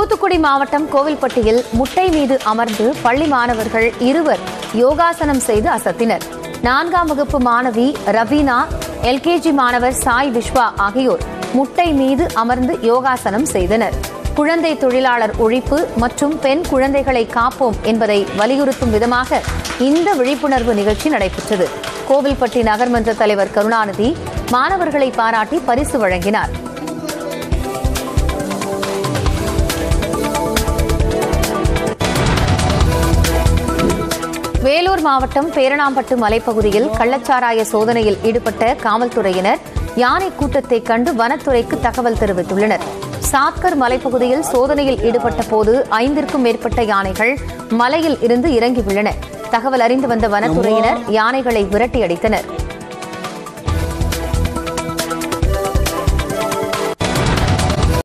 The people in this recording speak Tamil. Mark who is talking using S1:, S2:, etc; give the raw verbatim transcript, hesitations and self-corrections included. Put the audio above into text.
S1: தூத்துக்குடி மாவட்டம் கோவில்பட்டியில் முட்டை மீது அமர்ந்து பள்ளி மாணவர்கள் இருவர் யோகாசனம் செய்து அசத்தினர். நான்காம் வகுப்பு மாணவி ரவீனா, எல்கேஜி மாணவர் சாய் விஸ்வா ஆகியோர் முட்டை மீது அமர்ந்து யோகாசனம் செய்தனர். குழந்தை தொழிலாளர் ஒழிப்பு மற்றும் பெண் குழந்தைகளை காப்போம் என்பதை வலியுறுத்தும் விதமாக இந்த விழிப்புணர்வு நிகழ்ச்சி நடைபெற்றது. கோவில்பட்டி நகர்மன்ற தலைவர் கருணாநிதி மாணவர்களை பாராட்டி பரிசு வழங்கினார். வேலூர் மாவட்டம் பேரணாம்பட்டு மலைப்பகுதியில் கள்ளச்சாராய சோதனையில் ஈடுபட்ட காவல்துறையினர் யானை கூட்டத்தை கண்டு வனத்துறைக்கு தகவல் தெரிவித்துள்ளனர். சாத்கர் மலைப்பகுதியில் சோதனையில் ஈடுபட்ட போது ஐந்திற்கும் மேற்பட்ட யானைகள் மலையில் இருந்து இறங்கியுள்ளன. தகவல் அறிந்து வந்த வனத்துறையினர் யானைகளை விரட்டி அடித்தனர்.